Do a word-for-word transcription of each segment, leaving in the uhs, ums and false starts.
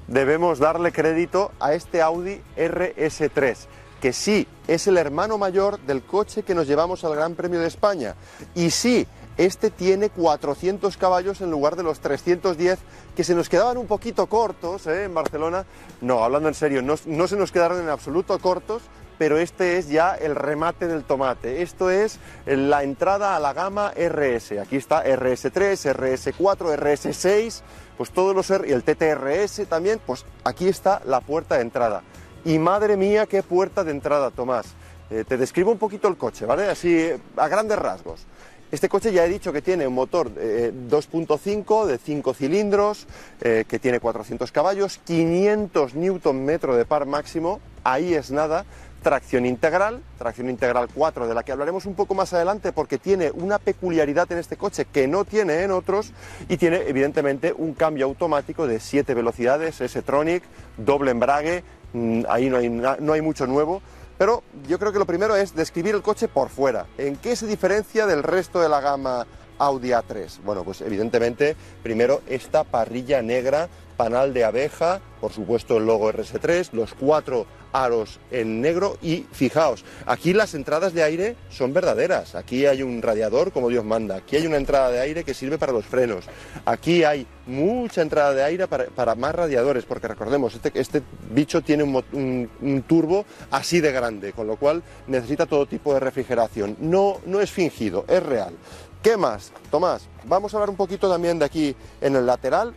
debemos darle crédito a este Audi R S tres, que sí es el hermano mayor del coche que nos llevamos al Gran Premio de España. Y sí, este tiene cuatrocientos caballos en lugar de los trescientos diez que se nos quedaban un poquito cortos, ¿eh? En Barcelona. No, hablando en serio, no, no se nos quedaron en absoluto cortos, pero este es ya el remate del tomate. Esto es la entrada a la gama R S. Aquí está R S tres, R S cuatro, R S seis, pues todos los R, y el T T R S también, pues aquí está la puerta de entrada. Y madre mía, qué puerta de entrada, Tomás. Eh, te describo un poquito el coche, ¿vale? Así, a grandes rasgos. Este coche ya he dicho que tiene un motor eh, dos punto cinco de cinco cilindros, eh, que tiene cuatrocientos caballos, quinientos newton metro de par máximo, ahí es nada. Tracción integral, tracción integral cuatro, de la que hablaremos un poco más adelante porque tiene una peculiaridad en este coche que no tiene en otros, y tiene evidentemente un cambio automático de siete velocidades, S-Tronic, doble embrague. Ahí no hay, no hay mucho nuevo, pero yo creo que lo primero es describir el coche por fuera. ¿En qué se diferencia del resto de la gama Audi A tres? Bueno, pues evidentemente, primero esta parrilla negra, panal de abeja, por supuesto el logo R S tres, los cuatro aros en negro, y fijaos, aquí las entradas de aire son verdaderas. Aquí hay un radiador como Dios manda, aquí hay una entrada de aire que sirve para los frenos, aquí hay mucha entrada de aire para, para más radiadores, porque recordemos, este, este bicho tiene un, un, un turbo así de grande, con lo cual necesita todo tipo de refrigeración. No, no es fingido, es real. ¿Qué más, Tomás? Vamos a hablar un poquito también de aquí en el lateral.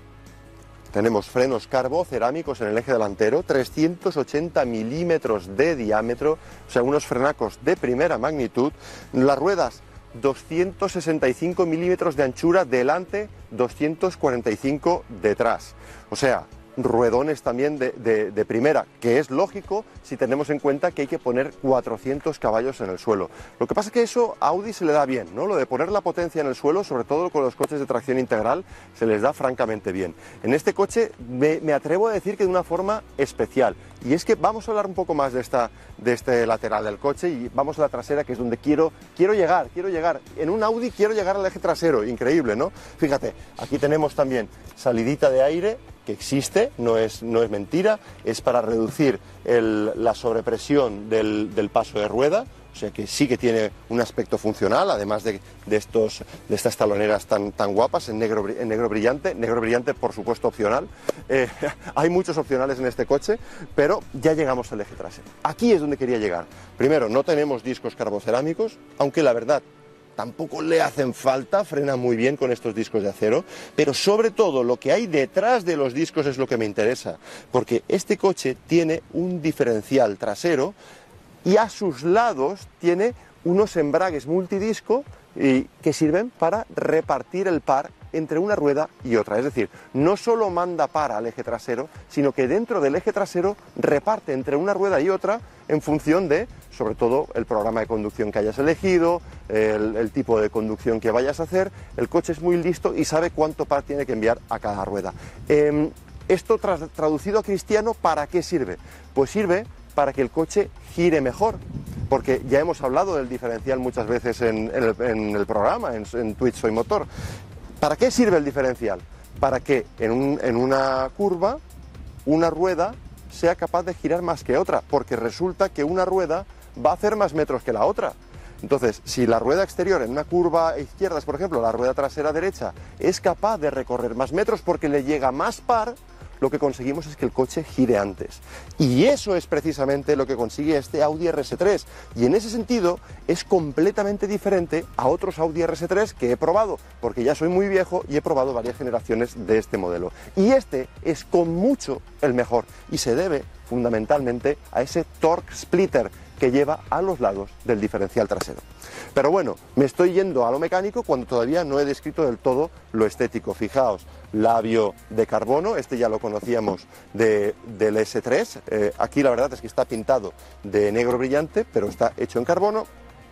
Tenemos frenos Carbo cerámicos en el eje delantero, trescientos ochenta milímetros de diámetro, o sea, unos frenacos de primera magnitud. Las ruedas, doscientos sesenta y cinco milímetros de anchura delante, doscientos cuarenta y cinco detrás. O sea, ruedones también de, de, de primera, que es lógico si tenemos en cuenta que hay que poner cuatrocientos caballos en el suelo. Lo que pasa es que eso a Audi se le da bien, ¿no? Lo de poner la potencia en el suelo, sobre todo con los coches de tracción integral, se les da francamente bien. En este coche me, me atrevo a decir que de una forma especial. Y es que vamos a hablar un poco más de, esta, de este lateral del coche, y vamos a la trasera, que es donde quiero, quiero llegar, quiero llegar. En un Audi quiero llegar al eje trasero, increíble, ¿no? Fíjate, aquí tenemos también salidita de aire, que existe, no es, no es mentira, es para reducir el, la sobrepresión del, del paso de rueda, o sea que sí que tiene un aspecto funcional, además de, de, estos, de estas taloneras tan, tan guapas en negro, en negro brillante, negro brillante por supuesto opcional. Eh, hay muchos opcionales en este coche, pero ya llegamos al eje trasero. Aquí es donde quería llegar. Primero, no tenemos discos carbocerámicos, aunque la verdad tampoco le hacen falta, frena muy bien con estos discos de acero, pero sobre todo lo que hay detrás de los discos es lo que me interesa, porque este coche tiene un diferencial trasero y a sus lados tiene unos embragues multidisco y que sirven para repartir el par entre una rueda y otra. Es decir, no solo manda par al eje trasero, sino que dentro del eje trasero reparte entre una rueda y otra en función de, sobre todo, el programa de conducción que hayas elegido, el, el tipo de conducción que vayas a hacer. El coche es muy listo y sabe cuánto par tiene que enviar a cada rueda. Eh, esto tras, traducido a cristiano, ¿para qué sirve? Pues sirve para que el coche gire mejor, porque ya hemos hablado del diferencial muchas veces en, en, el, en el programa, en, en Twitch Soy Motor. ¿Para qué sirve el diferencial? Para que en, un, en una curva una rueda sea capaz de girar más que otra, porque resulta que una rueda va a hacer más metros que la otra. Entonces, si la rueda exterior en una curva a izquierdas, por ejemplo, la rueda trasera derecha, es capaz de recorrer más metros porque le llega más par, lo que conseguimos es que el coche gire antes. Y eso es precisamente lo que consigue este Audi R S tres. Y en ese sentido es completamente diferente a otros Audi R S tres que he probado, porque ya soy muy viejo y he probado varias generaciones de este modelo. Y este es con mucho el mejor, y se debe fundamentalmente a ese torque splitter que lleva a los lados del diferencial trasero. Pero bueno, me estoy yendo a lo mecánico cuando todavía no he descrito del todo lo estético. Fijaos, labio de carbono, este ya lo conocíamos de, del S tres, eh, aquí la verdad es que está pintado de negro brillante, pero está hecho en carbono.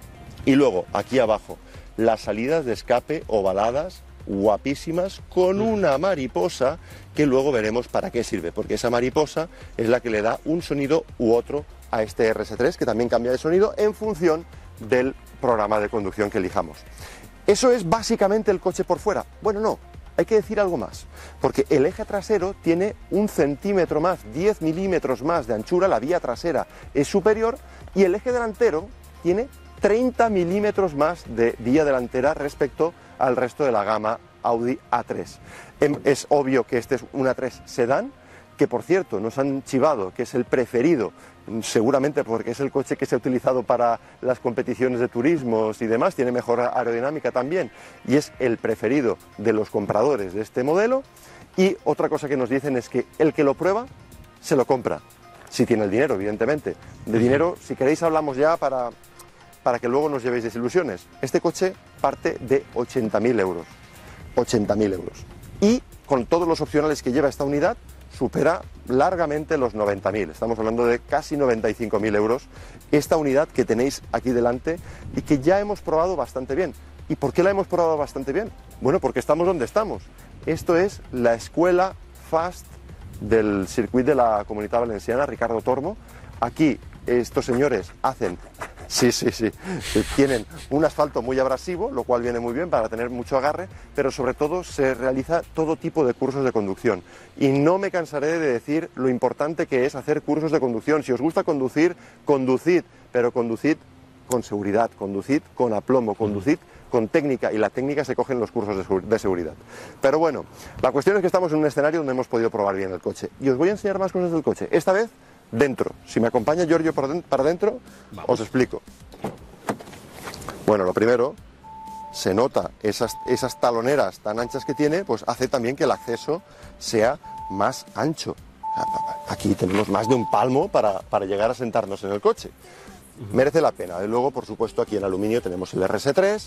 Y luego, aquí abajo, las salidas de escape ovaladas, guapísimas, con una mariposa que luego veremos para qué sirve, porque esa mariposa es la que le da un sonido u otro a este R S tres, que también cambia de sonido en función del programa de conducción que elijamos. ¿Eso es básicamente el coche por fuera? Bueno, no, hay que decir algo más, porque el eje trasero tiene un centímetro más, diez milímetros más de anchura, la vía trasera es superior, y el eje delantero tiene treinta milímetros más de vía delantera respecto al resto de la gama Audi A tres. Es obvio que este es un A tres sedán, que por cierto nos han chivado que es el preferido, seguramente porque es el coche que se ha utilizado para las competiciones de turismos y demás, tiene mejor aerodinámica también, y es el preferido de los compradores de este modelo. Y otra cosa que nos dicen es que el que lo prueba, se lo compra, si tiene el dinero, evidentemente. De dinero, si queréis hablamos ya para, para que luego nos llevéis desilusiones. Este coche parte de ochenta mil euros, ochenta mil euros, y con todos los opcionales que lleva esta unidad, supera largamente los noventa mil. Estamos hablando de casi noventa y cinco mil euros esta unidad que tenéis aquí delante y que ya hemos probado bastante bien. ¿Y por qué la hemos probado bastante bien? Bueno, porque estamos donde estamos. Esto es la escuela Fast del circuito de la Comunitat Valenciana, Ricardo Tormo. Aquí estos señores hacen... Sí, sí, sí. Tienen un asfalto muy abrasivo, lo cual viene muy bien para tener mucho agarre, pero sobre todo se realiza todo tipo de cursos de conducción. Y no me cansaré de decir lo importante que es hacer cursos de conducción. Si os gusta conducir, conducid, pero conducid con seguridad, conducid con aplomo, conducid con técnica, y la técnica se coge en los cursos de seguridad. Pero bueno, la cuestión es que estamos en un escenario donde hemos podido probar bien el coche. Y os voy a enseñar más cosas del coche. Esta vez dentro. Si me acompaña Giorgio para adentro, os explico. Bueno, lo primero, se nota esas, esas taloneras tan anchas que tiene, pues hace también que el acceso sea más ancho. Aquí tenemos más de un palmo para, para llegar a sentarnos en el coche. Merece la pena. Y luego, por supuesto, aquí en aluminio tenemos el R S tres.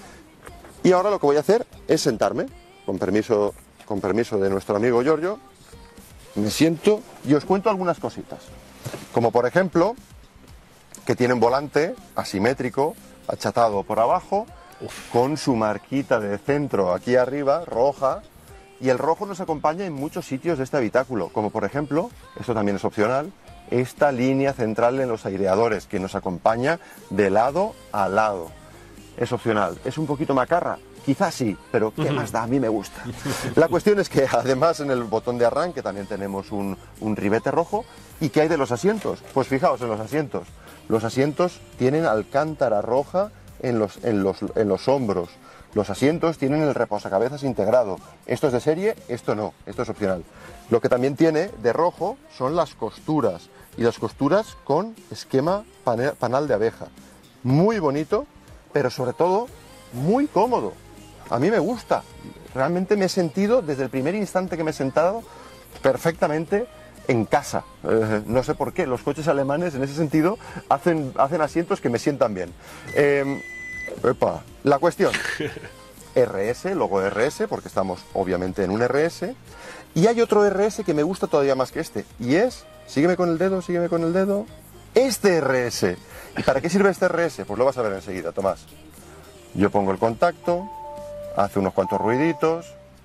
Y ahora lo que voy a hacer es sentarme, con permiso, con permiso de nuestro amigo Giorgio. Me siento y os cuento algunas cositas, como por ejemplo que tiene un volante asimétrico, achatado por abajo, Uf. con su marquita de centro aquí arriba, roja, y el rojo nos acompaña en muchos sitios de este habitáculo, como por ejemplo, esto también es opcional, esta línea central en los aireadores que nos acompaña de lado a lado. Es opcional, es un poquito macarra. Quizás sí, pero ¿qué más da? A mí me gusta. La cuestión es que además en el botón de arranque también tenemos un, un ribete rojo. ¿Y qué hay de los asientos? Pues fijaos en los asientos. Los asientos tienen alcántara roja en los, en los, en los hombros. Los asientos tienen el reposacabezas integrado. Esto es de serie, esto no, esto es opcional. Lo que también tiene de rojo son las costuras. Y las costuras con esquema panel, panal de abeja. Muy bonito, pero sobre todo muy cómodo. A mí me gusta, realmente me he sentido, desde el primer instante que me he sentado, perfectamente en casa. Eh, no sé por qué, los coches alemanes en ese sentido hacen, hacen asientos que me sientan bien. Eh, epa, la cuestión, R S, logo R S, porque estamos obviamente en un R S, y hay otro R S que me gusta todavía más que este, y es, sígueme con el dedo, sígueme con el dedo, este R S. ¿Y para qué sirve este R S? Pues lo vas a ver enseguida, Tomás. Yo pongo el contacto, hace unos cuantos ruiditos,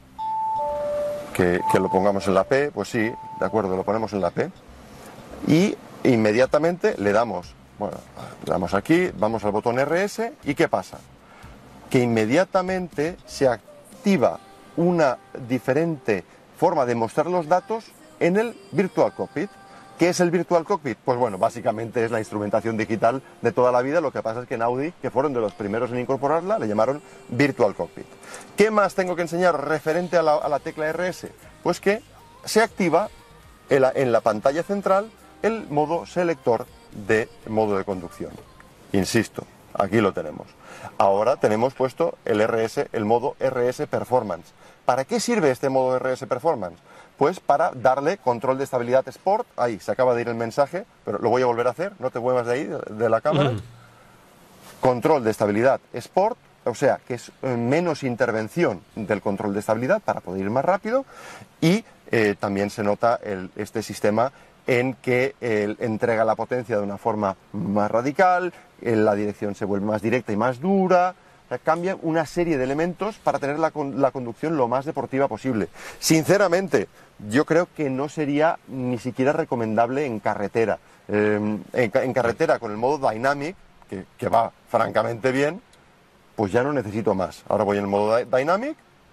que, que lo pongamos en la P, pues sí, de acuerdo, lo ponemos en la P, y inmediatamente le damos, bueno, le damos aquí, vamos al botón R S, ¿y qué pasa? Que inmediatamente se activa una diferente forma de mostrar los datos en el Virtual Cockpit. ¿Qué es el Virtual Cockpit? Pues bueno, básicamente es la instrumentación digital de toda la vida. Lo que pasa es que en Audi, que fueron de los primeros en incorporarla, le llamaron Virtual Cockpit. ¿Qué más tengo que enseñar referente a la, a la tecla R S? Pues que se activa en la, en la pantalla central el modo selector de modo de conducción. Insisto, aquí lo tenemos. Ahora tenemos puesto el R S, el modo R S Performance. ¿Para qué sirve este modo R S Performance? Pues para darle control de estabilidad Sport. Ahí, se acaba de ir el mensaje, pero lo voy a volver a hacer, no te muevas de ahí, de, de la cámara. Uh-huh. Control de estabilidad Sport, o sea, que es eh, menos intervención del control de estabilidad para poder ir más rápido, y eh, también se nota el, este sistema en que eh, entrega la potencia de una forma más radical, eh, la dirección se vuelve más directa y más dura. Cambia una serie de elementos para tener la, la conducción lo más deportiva posible. Sinceramente, yo creo que no sería ni siquiera recomendable en carretera. Eh, en, en carretera con el modo Dynamic, que, que va francamente bien, pues ya no necesito más. Ahora voy en el modo Dynamic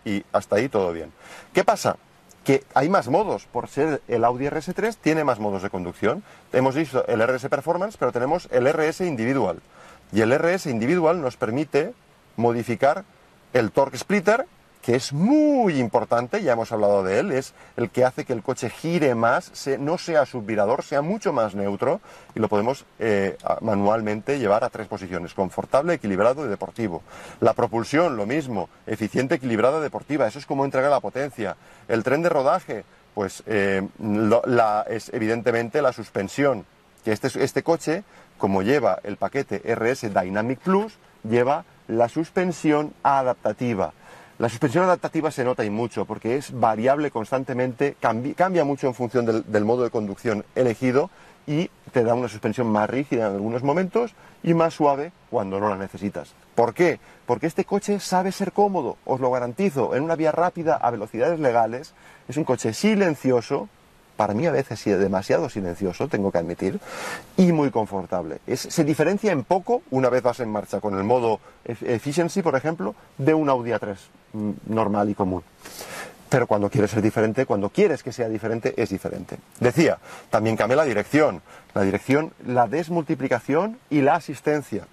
y hasta ahí todo bien. ¿Qué pasa? Que hay más modos, por ser el Audi R S tres tiene más modos de conducción. Hemos visto el R S Performance, pero tenemos el R S Individual. Y el R S Individual nos permite modificar el Torque Splitter, que es muy importante, ya hemos hablado de él, es el que hace que el coche gire más, se, no sea subvirador, sea mucho más neutro, y lo podemos eh, manualmente llevar a tres posiciones: confortable, equilibrado y deportivo. La propulsión, lo mismo, eficiente, equilibrada, deportiva, eso es como entrega la potencia. El tren de rodaje, pues eh, lo, la, es evidentemente la suspensión, que este, este coche, como lleva el paquete R S Dynamic Plus, lleva la suspensión adaptativa. La suspensión adaptativa se nota y mucho porque es variable constantemente, cambi cambia mucho en función del, del modo de conducción elegido y te da una suspensión más rígida en algunos momentos y más suave cuando no la necesitas. ¿Por qué? Porque este coche sabe ser cómodo, os lo garantizo, en una vía rápida a velocidades legales. Es un coche silencioso, para mí a veces sí, demasiado silencioso, tengo que admitir, y muy confortable. Es, se diferencia en poco, una vez vas en marcha con el modo Efficiency, por ejemplo, de un Audi A tres normal y común. Pero cuando quieres ser diferente, cuando quieres que sea diferente, es diferente. Decía, también cambia la dirección, la dirección, la desmultiplicación y la asistencia.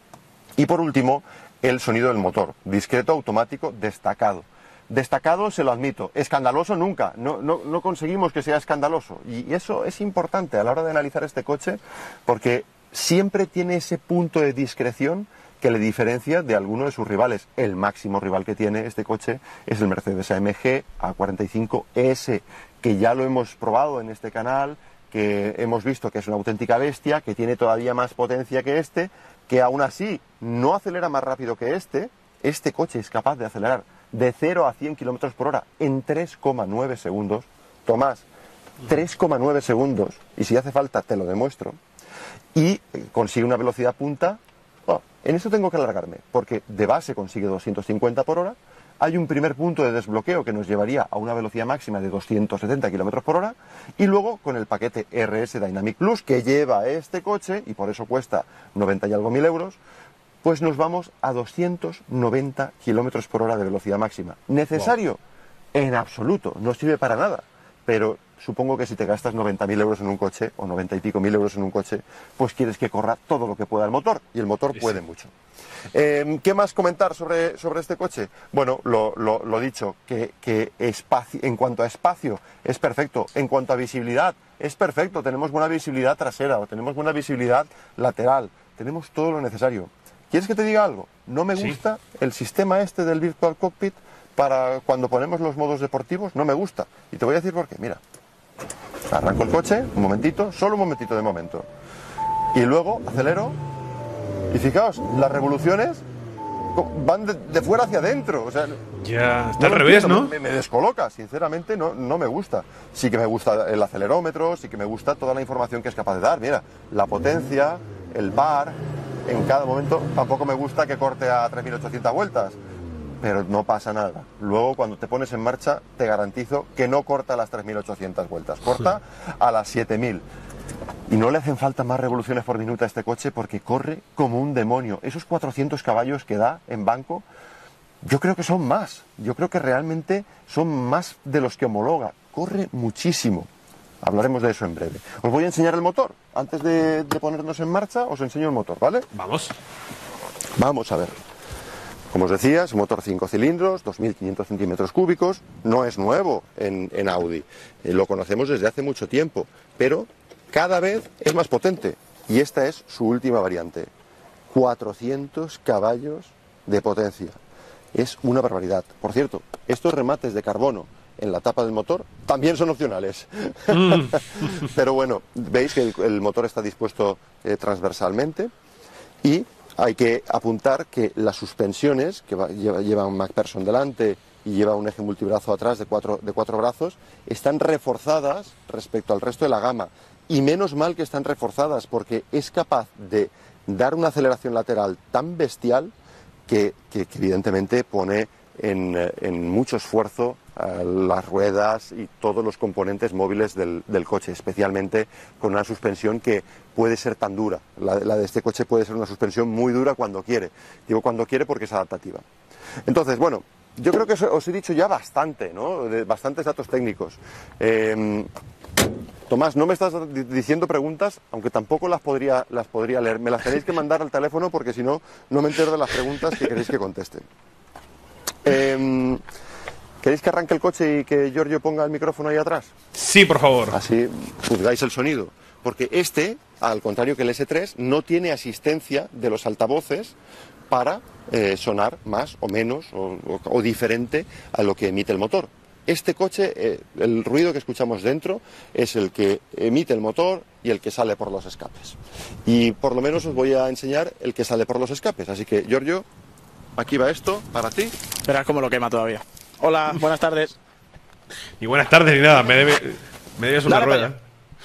Y por último, el sonido del motor, discreto, automático, destacado. Destacado, se lo admito, escandaloso nunca, no, no, no conseguimos que sea escandaloso, y eso es importante a la hora de analizar este coche porque siempre tiene ese punto de discreción que le diferencia de alguno de sus rivales. El máximo rival que tiene este coche es el Mercedes A M G A cuarenta y cinco S, que ya lo hemos probado en este canal, que hemos visto que es una auténtica bestia, que tiene todavía más potencia que este, que aún así no acelera más rápido que este. Este coche es capaz de acelerar de cero a cien kilómetros por hora en tres coma nueve segundos. Tomás, tres coma nueve segundos, y si hace falta te lo demuestro, y consigue una velocidad punta. Oh, en eso tengo que alargarme, porque de base consigue doscientos cincuenta por hora, hay un primer punto de desbloqueo que nos llevaría a una velocidad máxima de doscientos setenta kilómetros por hora, y luego con el paquete R S Dynamic Plus que lleva este coche, y por eso cuesta noventa y algo mil euros, pues nos vamos a doscientos noventa kilómetros por hora de velocidad máxima. ¿Necesario? Wow. En absoluto, no sirve para nada. Pero supongo que si te gastas noventa mil euros en un coche, o noventa y pico mil euros en un coche, pues quieres que corra todo lo que pueda el motor, y el motor sí, puede sí. mucho. Eh, ¿Qué más comentar sobre, sobre este coche? Bueno, lo, lo, lo dicho, que, que espacio, en cuanto a espacio es perfecto, en cuanto a visibilidad es perfecto, tenemos buena visibilidad trasera, o tenemos buena visibilidad lateral, tenemos todo lo necesario. ¿Quieres que te diga algo? No me gusta sí. el sistema este del Virtual Cockpit para cuando ponemos los modos deportivos, no me gusta. Y te voy a decir por qué. Mira, arranco el coche, un momentito, solo un momentito de momento. Y luego acelero y fijaos, las revoluciones van de, de fuera hacia adentro. O sea, ya está no al revés, entiendo, ¿no? Me, me descoloca, sinceramente no, no me gusta. Sí que me gusta el acelerómetro, sí que me gusta toda la información que es capaz de dar. Mira, la potencia, el bar. En cada momento tampoco me gusta que corte a tres mil ochocientas vueltas, pero no pasa nada. Luego cuando te pones en marcha te garantizo que no corta a las tres mil ochocientas vueltas, corta a las siete mil. Y no le hacen falta más revoluciones por minuto a este coche porque corre como un demonio. Esos cuatrocientos caballos que da en banco, yo creo que son más. Yo creo que realmente son más de los que homologa. Corre muchísimo. Hablaremos de eso en breve. Os voy a enseñar el motor. Antes de, de ponernos en marcha, os enseño el motor, ¿vale? Vamos. Vamos a ver. Como os decía, es un motor cinco cilindros, dos mil quinientos centímetros cúbicos. No es nuevo en, en Audi. Eh, lo conocemos desde hace mucho tiempo. Pero cada vez es más potente. Y esta es su última variante. cuatrocientos caballos de potencia. Es una barbaridad. Por cierto, estos remates de carbono en la tapa del motor también son opcionales. Mm. Pero bueno, veis que el, el motor está dispuesto eh, transversalmente, y hay que apuntar que las suspensiones, que va, lleva, lleva un MacPherson delante y lleva un eje multibrazo atrás de cuatro, de cuatro brazos, están reforzadas respecto al resto de la gama. Y menos mal que están reforzadas, porque es capaz de dar una aceleración lateral tan bestial que, que, que evidentemente pone en, en mucho esfuerzo las ruedas y todos los componentes móviles del, del coche, especialmente con una suspensión que puede ser tan dura. La, la de este coche puede ser una suspensión muy dura cuando quiere. Digo cuando quiere porque es adaptativa. Entonces, bueno, yo creo que os, os he dicho ya bastante, ¿no? De bastantes datos técnicos. Eh, Tomás, no me estás diciendo preguntas, aunque tampoco las podría, las podría leer. Me las tenéis que mandar al teléfono porque si no, no me entero de las preguntas que queréis que conteste. Eh, ¿Queréis que arranque el coche y que Giorgio ponga el micrófono ahí atrás? Sí, por favor. Así juzgáis el sonido. Porque este, al contrario que el ese tres, no tiene asistencia de los altavoces para eh, sonar más o menos o, o, o diferente a lo que emite el motor. Este coche, eh, el ruido que escuchamos dentro es el que emite el motor y el que sale por los escapes. Y por lo menos os voy a enseñar el que sale por los escapes. Así que, Giorgio, aquí va esto para ti. Verás cómo lo quema todavía. Hola, buenas tardes. Y buenas tardes ni nada, me, debe, me debes una Dale rueda.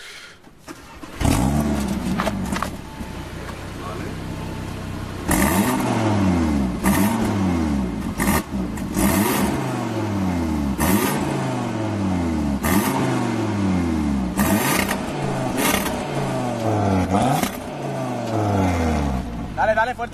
Dale, dale, fuerte.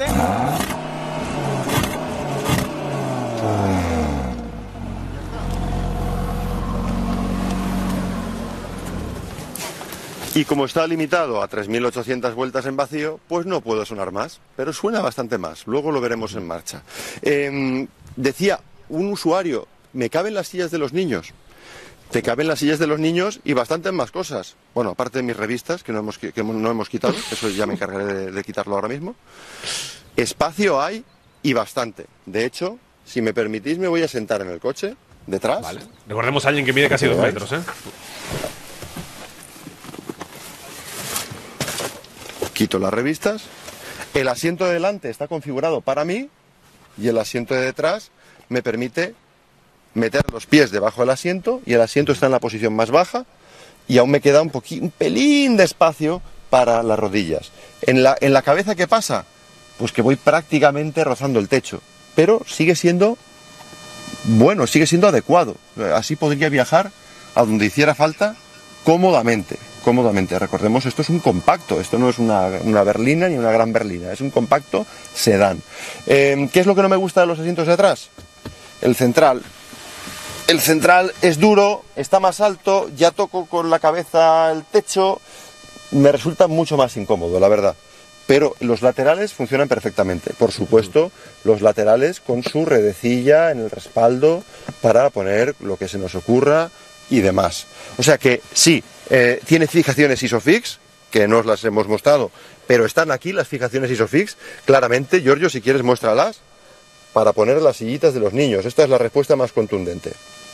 Y como está limitado a tres mil ochocientas vueltas en vacío, pues no puedo sonar más, pero suena bastante más. Luego lo veremos en marcha. Eh, decía un usuario, me caben las sillas de los niños. Te caben las sillas de los niños y bastantes más cosas. Bueno, aparte de mis revistas, que no hemos, que no hemos quitado, eso ya me encargaré de, de quitarlo ahora mismo. Espacio hay y bastante. De hecho, si me permitís, me voy a sentar en el coche, detrás. Vale. Recordemos a alguien que mide casi dos metros, ¿eh? Quito las revistas. El asiento de delante está configurado para mí y el asiento de detrás me permite meter los pies debajo del asiento y el asiento está en la posición más baja y aún me queda un, un pelín de espacio para las rodillas. En la, en la cabeza, ¿qué pasa? Pues que voy prácticamente rozando el techo, pero sigue siendo bueno, sigue siendo adecuado. Así podría viajar a donde hiciera falta cómodamente. Cómodamente. Recordemos, esto es un compacto, esto no es una, una berlina ni una gran berlina, es un compacto sedán. Eh, ¿Qué es lo que no me gusta de los asientos de atrás? El central. El central es duro, está más alto, ya toco con la cabeza el techo, me resulta mucho más incómodo, la verdad. Pero los laterales funcionan perfectamente. Por supuesto, los laterales con su redecilla en el respaldo para poner lo que se nos ocurra y demás. O sea que sí, eh, tiene fijaciones ISOFIX, que no os las hemos mostrado, pero están aquí las fijaciones ISOFIX. Claramente, Giorgio, si quieres, muéstralas para poner las sillitas de los niños. Esta es la respuesta más contundente.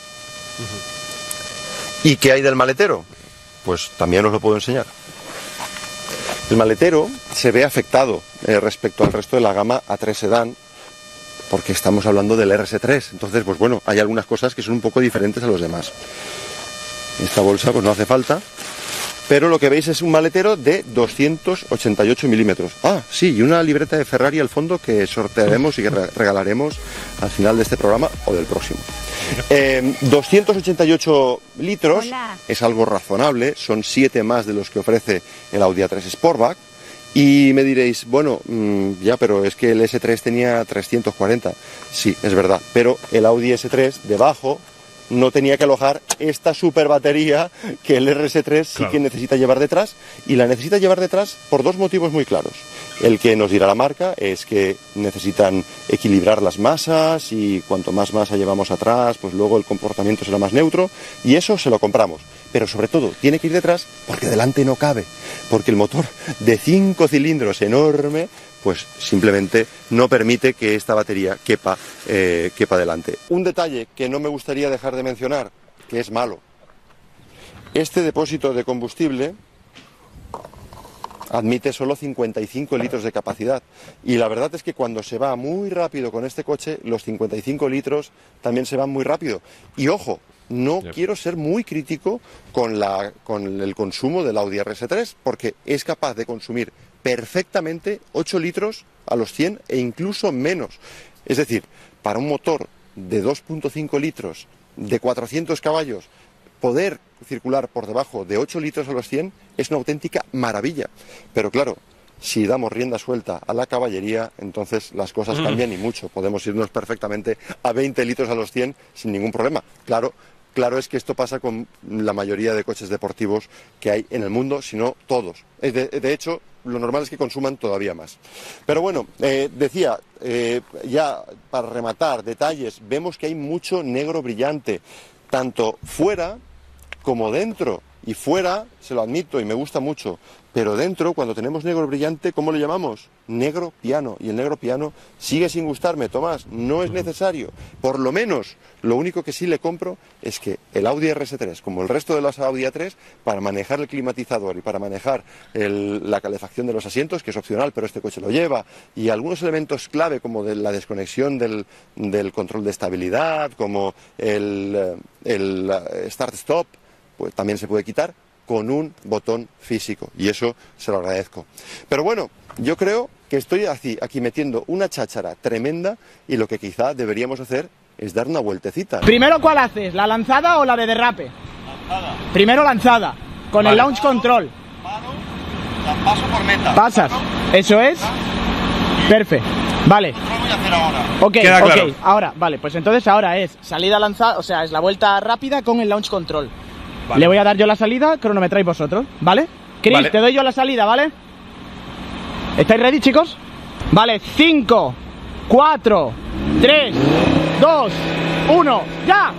Uh-huh. ¿Y qué hay del maletero? Pues también os lo puedo enseñar. El maletero se ve afectado eh, respecto al resto de la gama A tres Sedán, porque estamos hablando del R S tres. Entonces, pues bueno, hay algunas cosas que son un poco diferentes a los demás. Esta bolsa pues no hace falta, pero lo que veis es un maletero de doscientos ochenta y ocho milímetros. Ah, sí, y una libreta de Ferrari al fondo que sortearemos y que regalaremos al final de este programa o del próximo. Eh, doscientos ochenta y ocho litros. Hola. Es algo razonable, son siete más de los que ofrece el Audi A tres Sportback. Y me diréis, bueno, mmm, ya, pero es que el ese tres tenía trescientos cuarenta. Sí, es verdad, pero el Audi ese tres debajo no tenía que alojar esta super batería que el R S tres sí claro. que necesita llevar detrás, y la necesita llevar detrás por dos motivos muy claros. El que nos dirá la marca es que necesitan equilibrar las masas y cuanto más masa llevamos atrás, pues luego el comportamiento será más neutro, y eso se lo compramos. Pero sobre todo tiene que ir detrás porque delante no cabe, porque el motor de cinco cilindros enorme pues simplemente no permite que esta batería quepa, eh, quepa delante. Un detalle que no me gustaría dejar de mencionar, que es malo. Este depósito de combustible admite solo cincuenta y cinco litros de capacidad. Y la verdad es que cuando se va muy rápido con este coche, los cincuenta y cinco litros también se van muy rápido. Y ojo, no yep. quiero ser muy crítico con, la, con el consumo del Audi R S tres, porque es capaz de consumir perfectamente ocho litros a los cien e incluso menos. Es decir, para un motor de dos punto cinco litros, de cuatrocientos caballos, poder circular por debajo de ocho litros a los cien es una auténtica maravilla. Pero claro, si damos rienda suelta a la caballería, entonces las cosas Mm. cambian y mucho. Podemos irnos perfectamente a veinte litros a los cien sin ningún problema. Claro, claro es que esto pasa con la mayoría de coches deportivos que hay en el mundo, si no todos. De, de hecho, lo normal es que consuman todavía más. Pero bueno, eh, decía, eh, ya para rematar detalles, vemos que hay mucho negro brillante, tanto fuera como dentro. Y fuera, se lo admito y me gusta mucho, pero dentro, cuando tenemos negro brillante, ¿cómo lo llamamos? Negro piano. Y el negro piano sigue sin gustarme, Tomás, no es necesario. Por lo menos, lo único que sí le compro es que el Audi R S tres, como el resto de los Audi A tres, para manejar el climatizador y para manejar el, la calefacción de los asientos, que es opcional, pero este coche lo lleva, y algunos elementos clave como de la desconexión del, del control de estabilidad, como el, el start-stop, pues también se puede quitar con un botón físico, y eso se lo agradezco. Pero bueno, yo creo que estoy aquí, aquí metiendo una cháchara tremenda, y lo que quizá deberíamos hacer es dar una vueltecita. ¿Primero cuál haces? ¿La lanzada o la de derrape? Lanzada. Primero lanzada, con Vale. el launch control. Paro, paso por meta. Pasas, eso es. Perfecto, vale. ¿Qué voy a hacer ahora? Ok, Queda ok, claro. ahora, vale, pues entonces ahora es salida lanzada, o sea, es la vuelta rápida con el launch control. Vale. Le voy a dar yo la salida, cronometráis vosotros, ¿vale? Chris, Vale. te doy yo la salida, ¿vale? ¿Estáis ready, chicos? Vale, cinco, cuatro, tres, dos, uno, ¡ya!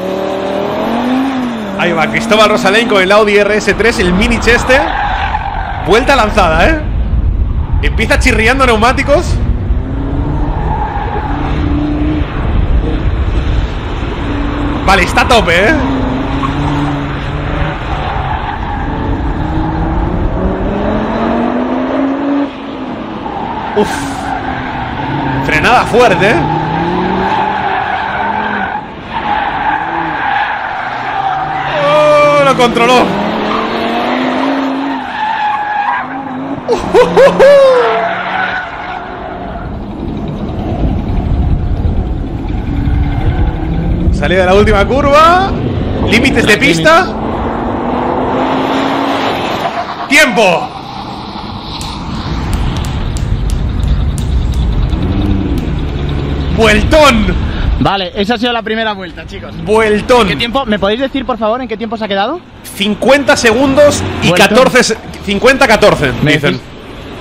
Ahí va, Cristóbal Rosalén con el Audi R S tres, el Mini Chester. Vuelta lanzada, ¿eh? Empieza chirriando neumáticos. Vale, está a tope, ¿eh? Uf. Frenada fuerte, ¿eh? Oh, lo controló. Salida de la última curva. Límites de pista. ¡Tiempo! ¡Vueltón! Vale, esa ha sido la primera vuelta, chicos. ¡Vueltón! ¿Qué tiempo? ¿Me podéis decir, por favor, en qué tiempo se ha quedado? cincuenta segundos y ¿Vuelto? catorce. se- cincuenta catorce, ¿Me dicen. decís?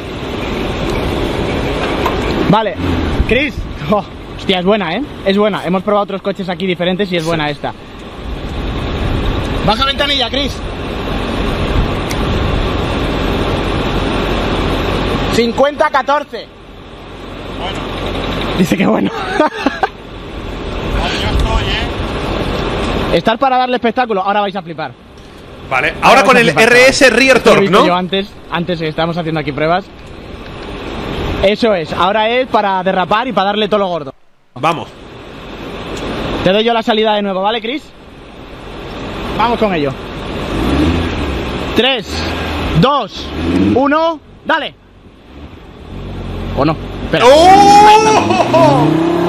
Vale, Chris. Oh, hostia, es buena, ¿eh? Es buena. Hemos probado otros coches aquí diferentes y es buena esta. Baja ventanilla, Chris. cincuenta catorce. Bueno, Dice que bueno. ahora yo estoy, ¿eh? Estar para darle espectáculo. Ahora vais a flipar. Vale, ahora vais con a el flipar, R S Rear Esto lo he Torque, visto yo ¿no? antes, antes que estábamos haciendo aquí pruebas. Eso es. Ahora es para derrapar y para darle todo lo gordo. Vamos. Te doy yo la salida de nuevo, ¿vale, Chris? Vamos con ello. tres, dos, uno, dale. ¿O no? Espera. ¡Oh!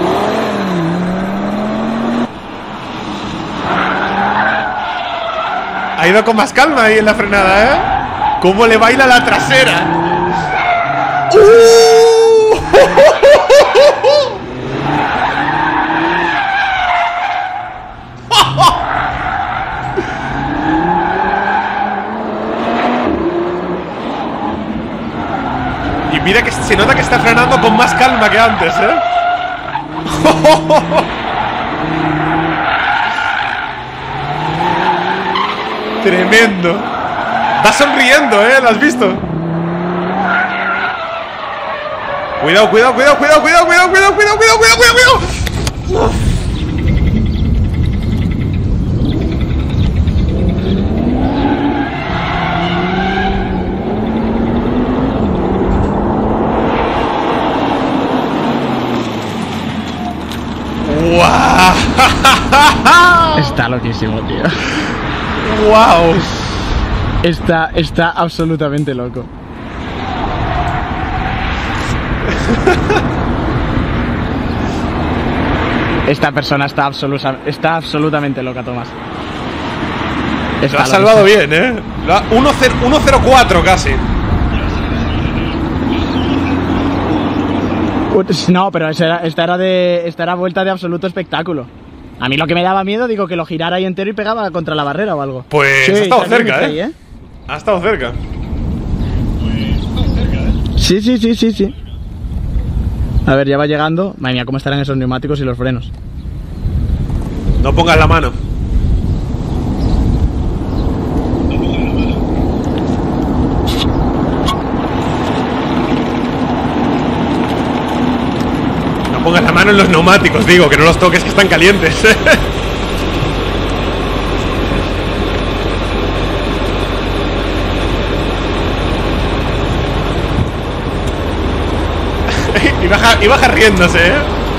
Ha ido con más calma ahí en la frenada, ¿eh? ¿Cómo le baila la trasera? ¡Uh! Y mira que se nota que está frenando con más calma que antes, ¿eh? Tremendo. Va sonriendo, ¿eh? ¿Lo has visto? Cuidado, cuidado, cuidado, cuidado, cuidado, cuidado, cuidado, cuidado, cuidado, cuidado, cuidado, cuidado. ¡Guau! Está loquísimo, tío. ¡Wow! Está, está absolutamente loco. Esta persona está, absoluta, está absolutamente loca, Tomás. Lo Está ha salvado loquísimo. bien, ¿eh? Lo ha- uno cero cuatro casi. No, pero esta era, esta era de esta era vuelta de absoluto espectáculo. A mí lo que me daba miedo, digo, que lo girara ahí entero y pegaba contra la barrera o algo. Pues sí, ha estado cerca, ¿eh? Ahí, ¿eh? Ha estado cerca. Sí, sí, sí, sí, sí. A ver, ya va llegando. Madre mía, cómo estarán esos neumáticos y los frenos. No pongas la mano. No pongas la mano en los neumáticos, digo, que no los toques, que están calientes. y, baja, y baja riéndose, ¿eh?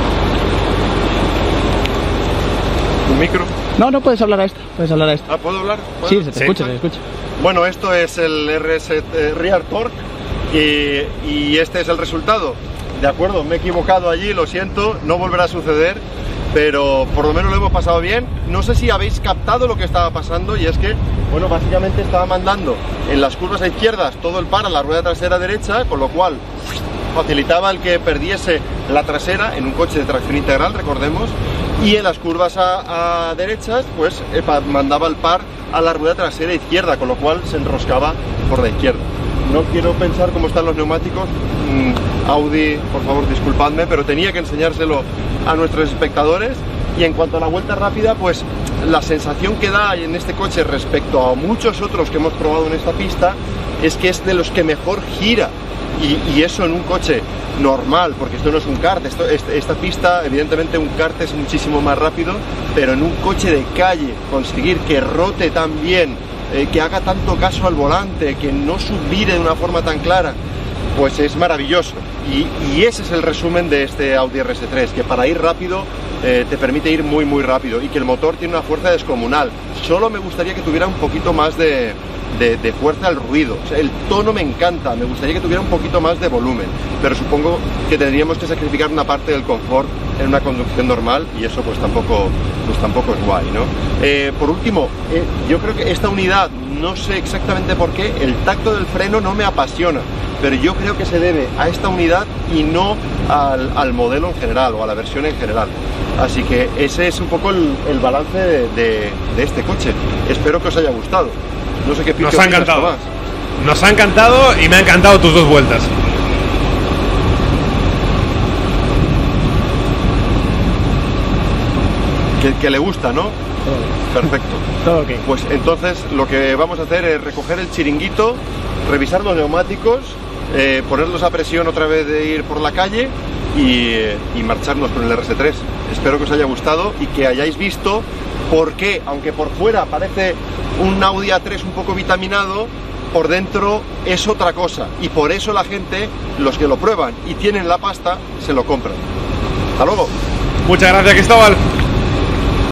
¿Un micro? No, no puedes hablar a esto. Puedes hablar a esto. Ah, ¿puedo hablar? ¿Puedo? Sí, se te Sí. escucha, se te escucha. Bueno, esto es el R S eh, Rear Torque y, y este es el resultado. De acuerdo, me he equivocado allí, lo siento, no volverá a suceder, pero por lo menos lo hemos pasado bien. No sé si habéis captado lo que estaba pasando, y es que, bueno, básicamente estaba mandando en las curvas a izquierdas todo el par a la rueda trasera derecha, con lo cual facilitaba el que perdiese la trasera en un coche de tracción integral, recordemos, y en las curvas a, a derechas, pues eh, mandaba el par a la rueda trasera izquierda, con lo cual se enroscaba por la izquierda. No quiero pensar cómo están los neumáticos. Mm, Audi, por favor, disculpadme, pero tenía que enseñárselo a nuestros espectadores. Y en cuanto a la vuelta rápida, pues la sensación que da en este coche respecto a muchos otros que hemos probado en esta pista es que es de los que mejor gira. Y, y eso en un coche normal, porque esto no es un kart, esto, este, esta pista, evidentemente un kart es muchísimo más rápido, pero en un coche de calle, conseguir que rote tan bien, eh, que haga tanto caso al volante, que no subvire de una forma tan clara, pues es maravilloso. Y, y ese es el resumen de este Audi R S tres, que para ir rápido eh, te permite ir muy muy rápido, y que el motor tiene una fuerza descomunal. Solo me gustaría que tuviera un poquito más de... De, de fuerza al ruido. O sea, el tono me encanta, me gustaría que tuviera un poquito más de volumen, pero supongo que tendríamos que sacrificar una parte del confort en una conducción normal, y eso pues tampoco, pues tampoco es guay, ¿no? Eh, por último, eh, yo creo que esta unidad, no sé exactamente por qué, el tacto del freno no me apasiona, pero yo creo que se debe a esta unidad y no al, al modelo en general o a la versión en general. Así que ese es un poco el, el balance de, de, de este coche. Espero que os haya gustado. No sé qué Nos ha encantado. Tomás. Nos ha encantado y me ha encantado tus dos vueltas. Que, que le gusta, ¿no? Todo. Perfecto. Todo ok. Pues entonces lo que vamos a hacer es recoger el chiringuito, revisar los neumáticos, eh, ponerlos a presión otra vez de ir por la calle y, y marcharnos con el R S tres. Espero que os haya gustado y que hayáis visto por qué, aunque por fuera parece un Audi A tres un poco vitaminado, por dentro es otra cosa, y por eso la gente, los que lo prueban y tienen la pasta, se lo compran. Hasta luego. Muchas gracias, Cristóbal.